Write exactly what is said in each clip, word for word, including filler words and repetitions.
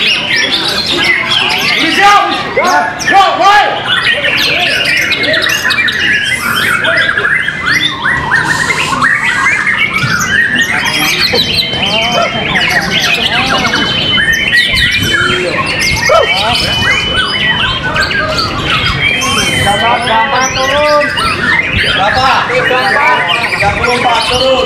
Gampang turun. Berapa? tiga puluh empat turun.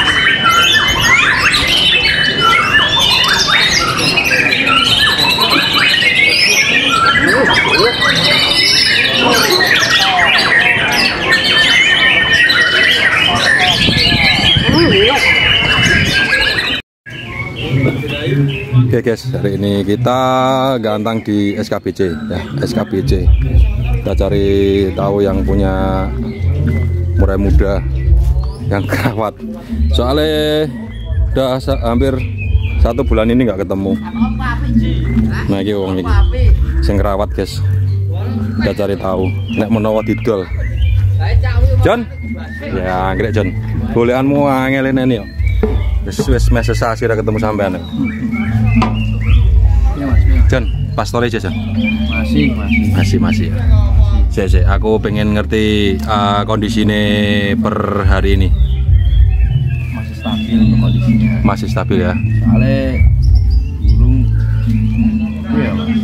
Oke guys, hari ini kita gantang di S K B C ya, S K B C. Kita cari tahu yang punya murai muda yang kerawat. Soalnya udah hampir satu bulan ini nggak ketemu. Nah ini wong ini sing kerawat guys. Kita cari tahu. Nek menawa didol. John, ya ngrek John. Bolehanmu angel ini yo. Wis wis mesesasi ora ketemu sampean. John, pastole aja John. Masih, masih. Masih, masih. Saya, saya, aku pengen ngerti uh, kondisinya per hari ini. Masih stabil untuk kondisinya. Masih stabil ya. Soalnya burung itu ya mas,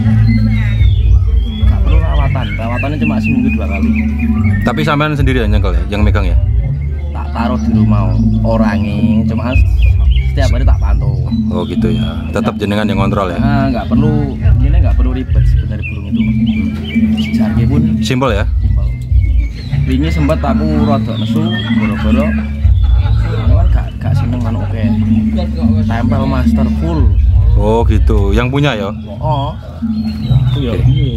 nggak perlu rawatan. Rawatannya cuma seminggu dua kali. Tapi sampean sendiri yang nyengkel ya, yang megang ya? Tak taruh di rumah orangnya, cuma setiap hari tak pantau. Oh gitu ya. Tetap jenengan yang kontrol ya? Nah, nggak perlu, ini nggak perlu ribet sebenarnya burung itu. Jarnya pun simpel ya? Simpel. Wingi sempat aku rodok nesu, boro-boro. Aku kan gak, gak seneng kan oke. Tempel master full. Oh gitu. Yang punya ya? Oh. Aku ya okay. Piye.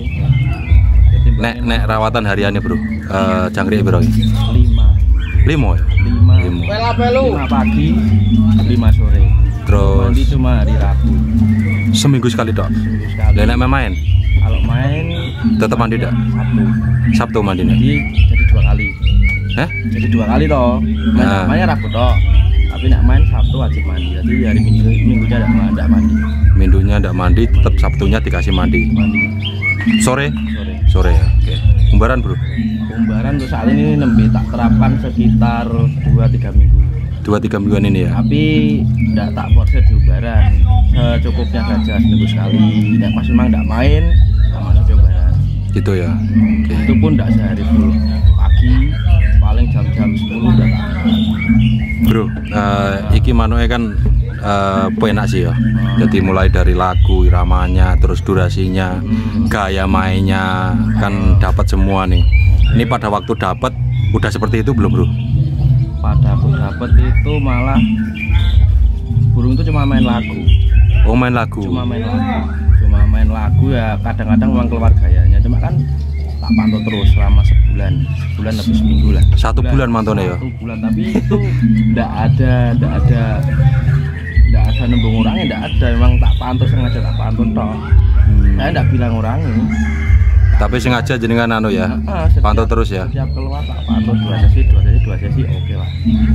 Nek nek rawatan hariannya bro, uh, jangkrik bro? Lima. Lima ya? Lima. Lima. Lima pagi, lima sore. Terus mandi cuma hari Rabu. Seminggu sekali dok? Seminggu sekali. Dan nek main? Kalau main tetap mandi dak? Sabtu. Sabtu mandinya? Jadi jadi dua kali. Hah? Jadi dua kali toh. Main Nah. Mainnya Rabu toh. Tapi nak main Sabtu wajib mandi. Jadi hari Minggu minggunya tidak mandi. Minggunya tidak mandi, tetap Sabtunya dikasih mandi. Mandi. Sore? Sore. Sore ya. Oke. Umbaran bro? Umbaran untuk saat ini nembe tak terapkan sekitar dua tiga minggu. Dua tiga mingguan ini ya? Tapi tidak tak force di umbaran. Secukupnya saja seminggu sekali. Dan pas memang tidak main, tak masuk di umbaran. Gitu ya. Oke. Itu pun tidak sehari full. Pagi paling jam-jam sepuluh udah tak. Bro, uh, iki manuke kan uh, penak sih ya. Jadi mulai dari lagu, iramanya, terus durasinya, Hmm. gaya mainnya kan dapat semua nih. Ini pada waktu dapat udah seperti itu belum bro? Pada aku dapet itu malah burung itu cuma main lagu. Oh main lagu? Cuma main lagu. Cuma main lagu ya kadang-kadang memang keluar gayanya. Cuma kan tak pantau terus selama sebulan, sebulan lebih seminggu lah. Satu bulan mantone ya? Satu bulan, tapi itu tidak ada, tidak ada, tidak ada nembung orangnya, tidak ada. Memang tak pantau sengaja tak pantau toh. Hmm. Saya tidak bilang orangnya. Tapi sengaja jenengan anu ya, Nah, setiap, pantau terus ya. Setiap keluar tak pantau dua sesi, dua sesi, dua sesi, oke lah.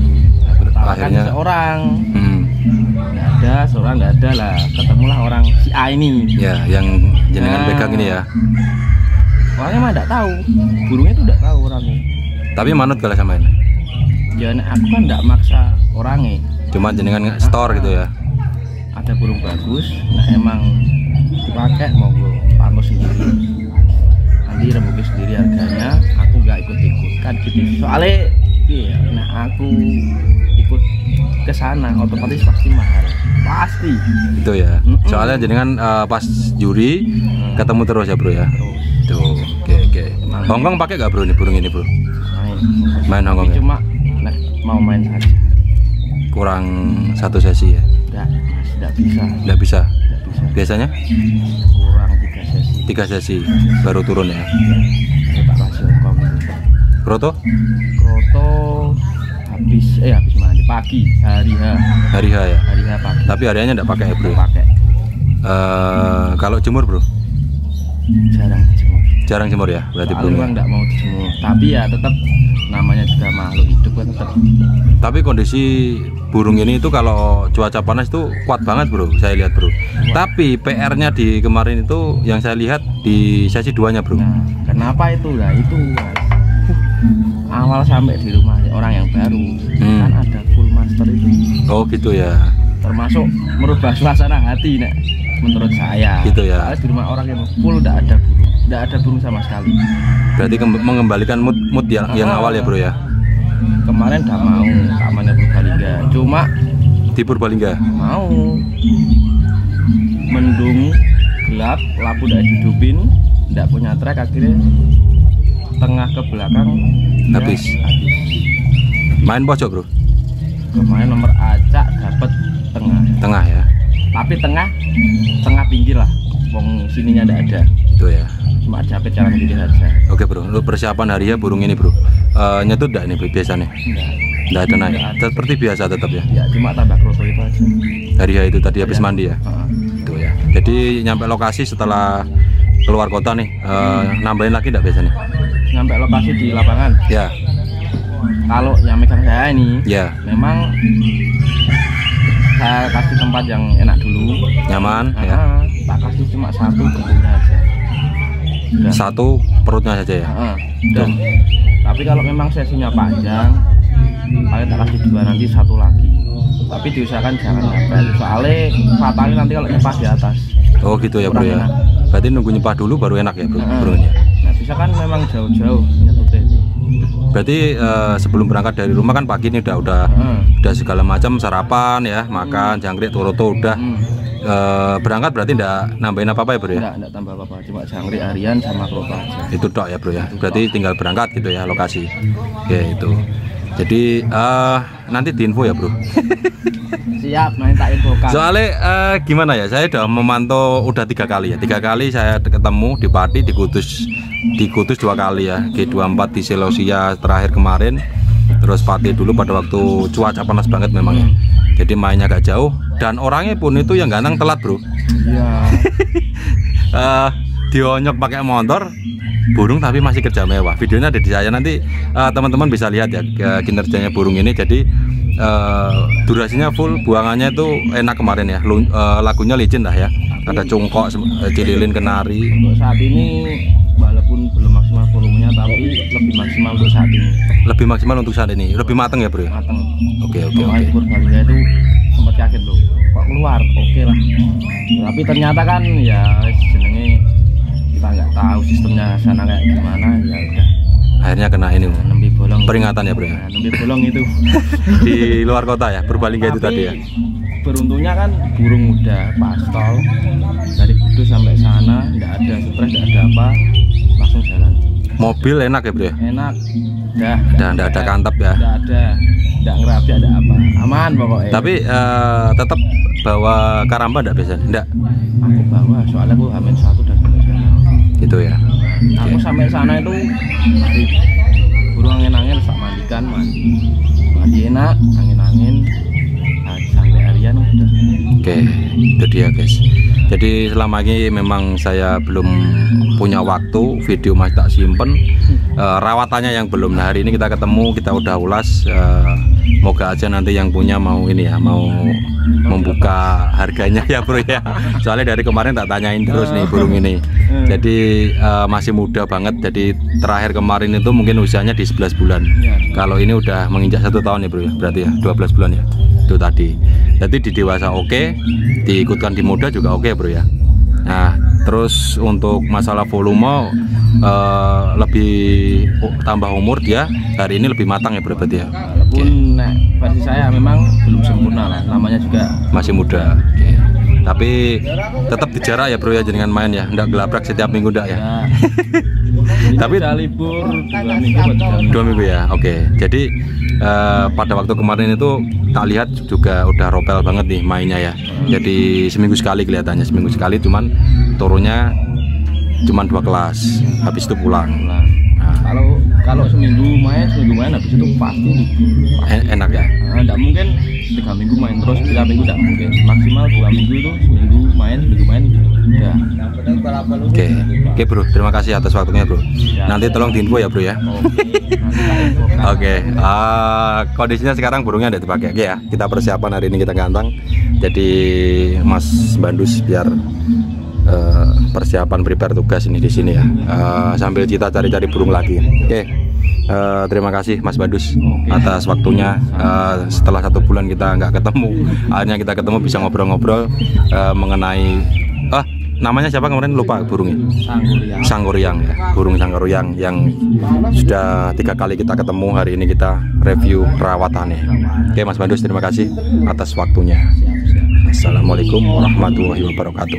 Nah, akhirnya seorang, hmm. nggak ada, seorang nggak ada lah. Ketemulah orang si A ini. Ya, yang jenengan Nah, pegang ini ya. Orangnya mah nggak tahu, burungnya itu nggak tahu orangnya. Tapi manut kalau sama ini. Ya, nah, aku kan nggak maksa orangnya. Cuma jenengan store gitu ya. Ada burung bagus, nah emang dipakai mau gue pantau sendiri. Nanti rembukin sendiri harganya, aku nggak ikut-ikut kan gitu. Soalnya, iya, nah aku ikut ke sana otomatis pasti mahal, pasti. Itu ya. Mm-mm. Soalnya jenengan uh, pas juri Hmm. ketemu terus ya bro ya. Terus Tuh, oke oke. Hongkong pakai nggak bro ini burung ini bro? main, Main Hongkong Tapi ya? cuma nah, mau main saja. Kurang satu sesi ya? Enggak, tidak bisa, Nggak bisa. tidak bisa. Biasanya Kurang tiga sesi. tiga sesi baru turun ya. Aku tak kasih Hongkong. Kroto Kroto habis eh habis mandi pagi hari H hari H ya. hari H pagi. Tapi hariannya nggak pakai ya bro. Nggak pakai, Eh, kalau jemur bro? jarang dijemur. Jarang jemur ya. Berarti Soalnya burung. memang nggak mau dijemur. Tapi ya tetap nama namanya juga makhluk hidup kan tetap. Tapi kondisi burung ini itu kalau cuaca panas itu kuat banget bro, saya lihat bro. Tapi P R-nya di kemarin itu yang saya lihat di sesi duanya bro. Nah, kenapa itu? Nah itu awal sampai di rumah orang yang baru hmm. kan ada full master itu. Oh gitu ya. Termasuk merubah suasana hati nek menurut saya. Gitu ya. Soalnya di rumah orang yang full tidak ada burung, tidak ada burung sama sekali. Berarti mengembalikan mood mood yang, ah, yang awal ya bro ya. Kemarin udah mau keamannya Purbalingga, cuma di Purbalingga mau mendung gelap, lampu udah dihidupin, tidak punya trek, akhirnya tengah ke belakang habis. Ya, habis. Main pojok bro. Kemarin nomor acak dapat tengah. Tengah ya. Tapi tengah, tengah pinggir lah. Wong sininya tidak ada. Itu ya. Cuma capek cara gini saja. Oke bro, lu persiapan hari ya burung ini bro. Uh, nyetut enggak ini biasanya? Enggak. Enggak ada naik. Seperti biasa tetap ya. Ya cuma tambah kroso itu aja. Hari ya itu tadi habis ya. Mandi ya. Uh-huh. Itu ya. Jadi nyampe lokasi setelah keluar kota nih, uh, hmm. nambahin lagi enggak biasanya? Nyampe lokasi di lapangan. Ya. Kalau yang megang saya ini, ya. Memang saya kasih tempat yang enak dulu, nyaman. Nah, ya. Tak kasih cuma satu bentuknya aja. Dan, satu perutnya saja ya. Uh, dan, tapi kalau memang sesinya panjang, paling tak kasih dua nanti satu lagi. Tapi diusahakan jangan nyepel, soalnya fatalnya nanti kalau nyepah di atas. Oh gitu ya bro ya. Berarti nunggu nyepah dulu baru enak ya bro. Uh, bronya. Nah bisa kan memang jauh-jauh nyetutnya. Berarti uh, sebelum berangkat dari rumah kan pagi ini udah udah hmm. udah segala macam sarapan ya, makan, hmm. jangkrik, toroto udah. Hmm. Uh, berangkat berarti enggak nambahin apa-apa ya bro ya? Enggak, enggak tambah apa-apa, cuma jangkrik harian sama toroto aja. Itu tok ya bro ya. Berarti tinggal berangkat gitu ya lokasi. Oke itu. Jadi uh, nanti diinfo ya bro. Siap, nanti tak infokan. Soalnya uh, gimana ya, saya udah memantau udah tiga kali ya. Tiga kali saya ketemu di Pati, di Kudus, di Kudus dua kali ya. G dua puluh empat di Seleucia terakhir kemarin. Terus Pati dulu pada waktu cuaca panas banget memang ya. Jadi mainnya agak jauh dan orangnya pun itu yang ganteng telat bro. Iya. uh, dionyok pakai motor. Burung tapi masih kerja mewah. Videonya ada di saya, nanti teman-teman uh, bisa lihat ya kinerjanya burung ini. Jadi uh, durasinya full, buangannya itu enak kemarin ya. Lu, uh, lagunya licin lah ya. Ada cungkok, cililin, kenari. Untuk saat ini walaupun belum maksimal volumenya, tapi lebih maksimal untuk saat ini. Lebih maksimal untuk saat ini, lebih matang ya bro? Matang. Oke oke oke. Purbalingga itu sempat yakin loh, kok keluar, oke okay lah. Tapi ternyata kan ya jenenge kita nggak tahu sistemnya sana kayak gimana, ya udah akhirnya kena ini nah, nembe bolong peringatan ya bro ya. Nah, nembe bolong itu di luar kota ya, Purbalingga itu tadi ya. Beruntungnya kan burung muda pastol dari Kudus sampai sana nggak ada stres, nggak ada apa, langsung jalan. Mobil enak ya bro ya? Enak, dah dan nggak ada kantap ya? Nggak ada, nggak ngerapi, ada apa, aman pokoknya. Tapi uh, tetap bawa karamba nggak biasanya? Nggak? Aku bawa, soalnya aku hamil satu dan sampai sana. Gitu ya? Aku okay. Sampai sana itu burung angin-angin tak mandikan, mandi mandi enak, angin-angin sampai harian udah. Oke, okay, itu dia guys. Jadi selama ini memang saya belum punya waktu, video masih tak simpen, uh, rawatannya yang belum. Nah hari ini kita ketemu, kita udah ulas. Uh, moga aja nanti yang punya mau ini ya, mau membuka harganya ya bro ya. Soalnya dari kemarin tak tanyain terus nih burung ini. Jadi uh, masih muda banget. Jadi terakhir kemarin itu mungkin usianya di sebelas bulan. Kalau ini udah menginjak satu tahun ya bro ya, berarti ya dua belas bulan ya. Itu tadi. Jadi di dewasa oke, okay, diikutkan di muda juga oke okay, bro ya. Nah terus untuk masalah volume uh, lebih uh, tambah umur dia hari ini lebih matang ya bro berarti ya. Walaupun okay. Nah, versi saya memang belum sempurna lah, namanya juga masih muda. Okay. Tapi tetap dijarak ya bro ya dengan main ya, nggak gelabrak setiap minggu ndak ya. Ya. Tapi libur dua minggu, dua minggu ya. Oke. Okay. Jadi uh, pada waktu kemarin itu tak lihat juga udah ropel banget nih mainnya ya. Jadi seminggu sekali kelihatannya, seminggu sekali, cuman turunnya cuman dua kelas. Habis itu pulang. Nah, kalau kalau seminggu main, seminggu main habis itu pasti libur. Enak ya. Nah, enggak mungkin tiga minggu main terus, tiga minggu enggak mungkin. Maksimal dua minggu itu seminggu main, seminggu main udah. Oke, oke bro, terima kasih atas waktunya bro. Nanti tolong diinfo ya bro ya. Oke, uh, kondisinya sekarang burungnya udah dipakai. Oke ya, kita persiapan hari ini kita gantang. Jadi Mas Bandus biar uh, persiapan prepare tugas ini di sini ya. Uh, sambil kita cari-cari burung lagi. Oke, uh, terima kasih Mas Bandus atas waktunya. Uh, setelah satu bulan kita nggak ketemu, akhirnya kita ketemu bisa ngobrol-ngobrol uh, mengenai ah namanya siapa kemarin lupa burungnya. Sangguriang. Sangguriang ya, burung sangguriang yang sudah tiga kali kita ketemu. Hari ini kita review perawatannya. Oke Mas Bandus, terima kasih atas waktunya. Assalamualaikum warahmatullahi wabarakatuh.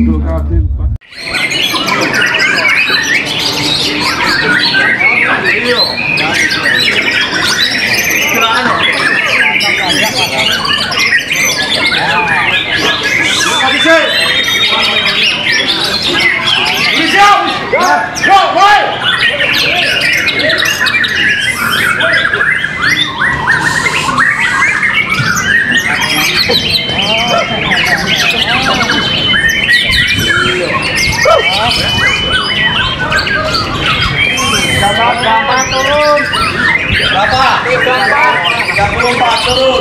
Gampang turun. Berapa? tiga puluh empat turun.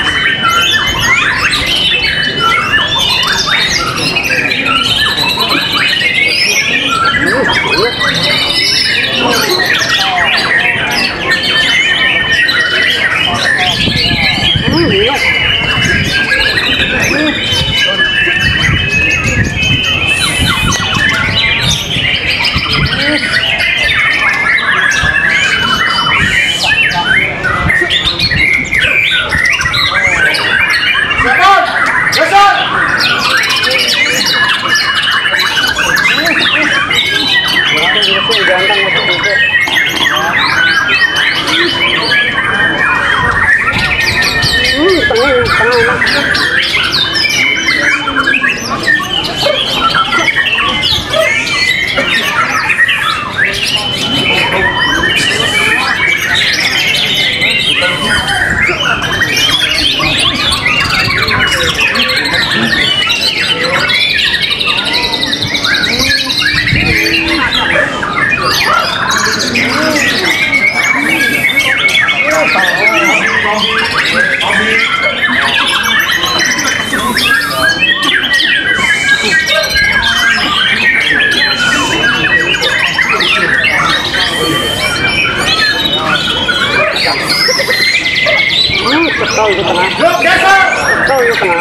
Betul di tengah. Betul di tengah.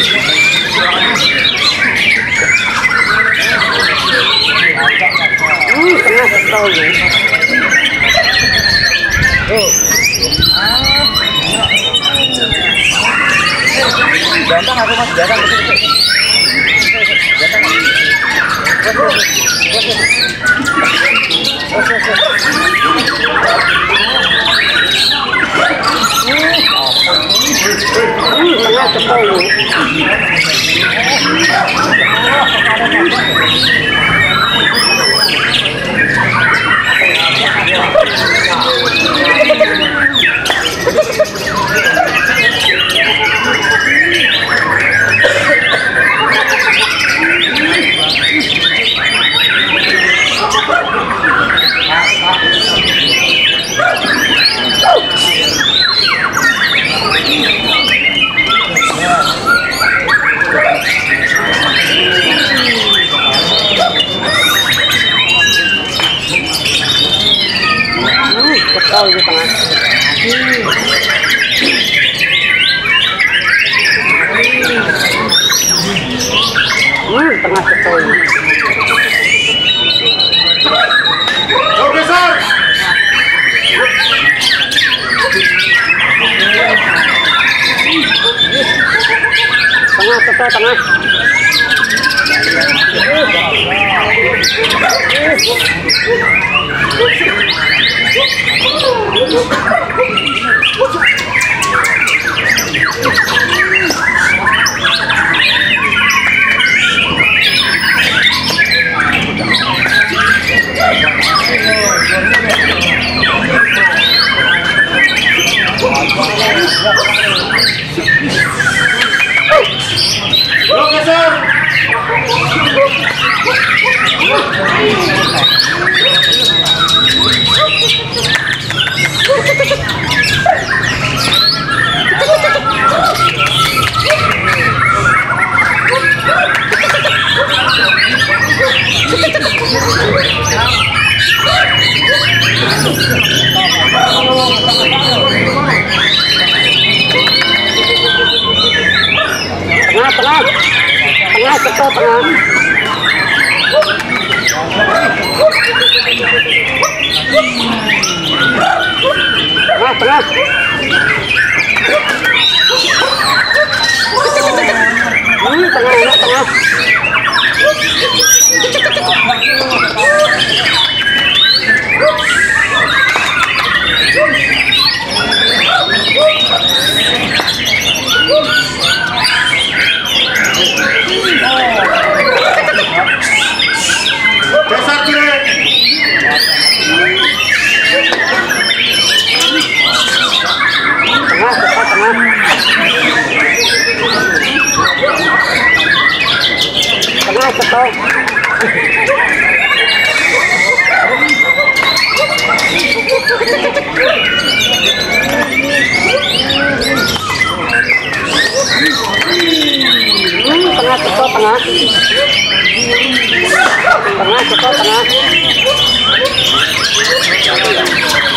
Hmm, tengah betul ya. Oh. Gantang aku mas, gantang betul. Tengah betul. Betul di tengah. Hmm, tengah betul. Oke, Sar. Tengah betul tengah. Oke, Tengah, tengah. Tengah, cepat, tengah. Tengah, tengah. Hmm, tengah, enak, tengah. Geser kiri. Tengah, cepat, tengah. Tengah, cepat. Hmm, tengah, cepat, tengah. Tengah, cepat, tengah.